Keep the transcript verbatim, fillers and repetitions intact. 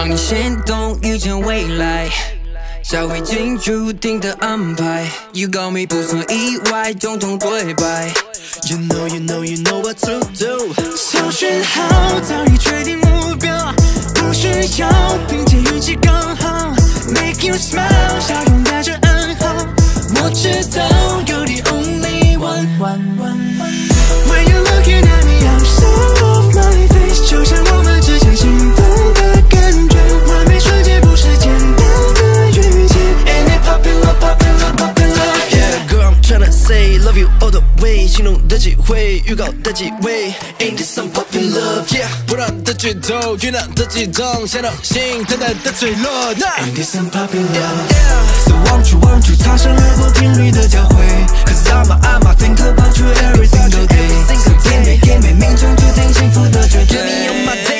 让你心动，遇见未来，才会进注定的安排。You got me 不曾意外，种种对白。 You know, you know, you know what to do。 搜讯号早已确定目标，不需要凭借运气刚好。Make you smile， 笑容带着暗号。我知道 you're the only one。When you're looking at me, I'm so off my face， 就像我们之间心动的感觉，完美瞬间不是简单的遇见。And it poppin' love, poppin' love, poppin' love。 Yeah, girl, I'm tryna say love you all the way， 心动的机会，预告的机会 ，Ain't this some poppin' love？ Yeah， 不让的剧透，酝酿的激动，想到心等待的坠落。 Ain't this some poppin' love？So won't you, won't you， 擦身而过频率的交汇 ，Cause I'm a, I'm a think about you every single day。Give me, give me， 命中注定幸福的绝对。